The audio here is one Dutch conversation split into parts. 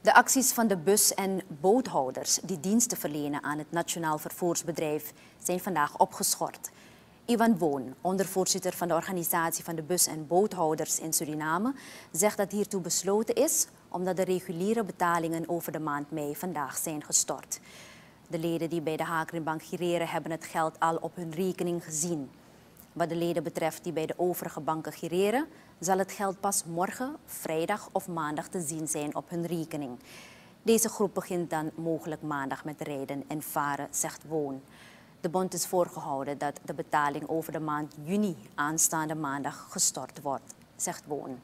De acties van de bus- en boothouders die diensten verlenen aan het Nationaal Vervoersbedrijf zijn vandaag opgeschort. Ivan Woon, ondervoorzitter van de organisatie van de bus- en boothouders in Suriname, zegt dat hiertoe besloten is omdat de reguliere betalingen over de maand mei vandaag zijn gestort. De leden die bij de Hakerenbank gireren hebben het geld al op hun rekening gezien. Wat de leden betreft die bij de overige banken gireren, zal het geld pas morgen, vrijdag of maandag te zien zijn op hun rekening. Deze groep begint dan mogelijk maandag met rijden en varen, zegt Woon. De bond is voorgehouden dat de betaling over de maand juni aanstaande maandag gestort wordt, zegt Woon.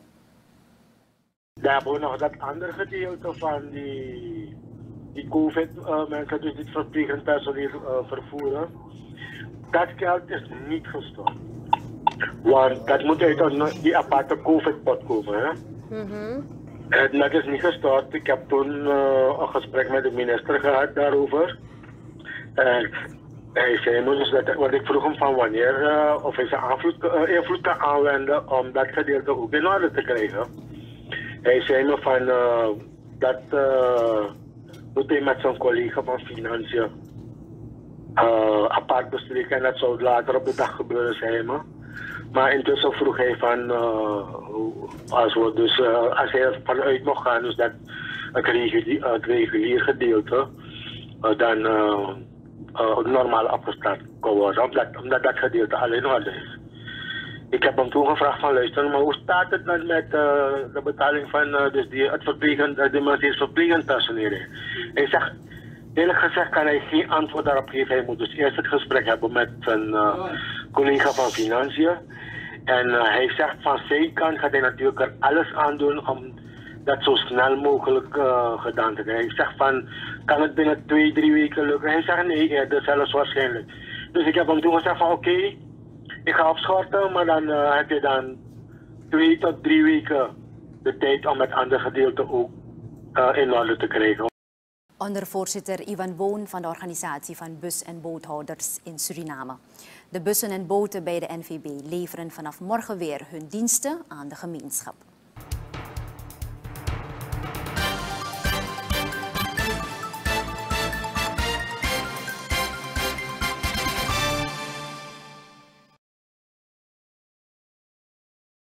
Daar hebben we nog dat andere gedeelte van die COVID-mensen, dus dit verpleegend personeel vervoeren. Dat geld is niet gestort. Want dat moet uit die aparte COVID-pot komen. Hè? En dat is niet gestort. Ik heb toen een gesprek met de minister gehad daarover. En hij zei me dus dat, want ik vroeg hem van wanneer of hij zijn invloed kan aanwenden om dat gedeelte ook in orde te krijgen. Hij zei me van dat moet hij met zijn collega van Financiën apart bespreken en dat zou later op de dag gebeuren, zei me. Maar intussen vroeg hij van als hij ervan uit mocht gaan, dus dat het regulier gedeelte dan normaal afgestart kon worden, omdat dat gedeelte al in orde is. Ik heb hem toen gevraagd van luister, maar hoe staat het dan met de betaling van het verplegend personeel? Hij zegt, eerlijk gezegd kan hij geen antwoord daarop geven. Hij moet dus eerst het gesprek hebben met zijn collega van Financiën. En hij zegt van zijn kant gaat hij natuurlijk er alles aan doen om dat zo snel mogelijk gedaan te krijgen. Hij zegt van, kan het binnen 2-3 weken lukken? Hij zegt nee, eerder zelfs waarschijnlijk. Dus ik heb hem toen gezegd van oké, ik ga opschorten, maar dan heb je dan 2 tot 3 weken de tijd om het andere gedeelte ook in orde te krijgen. Ondervoorzitter Ivan Woon van de organisatie van bus- en boothouders in Suriname. De bussen en boten bij de NVB leveren vanaf morgen weer hun diensten aan de gemeenschap.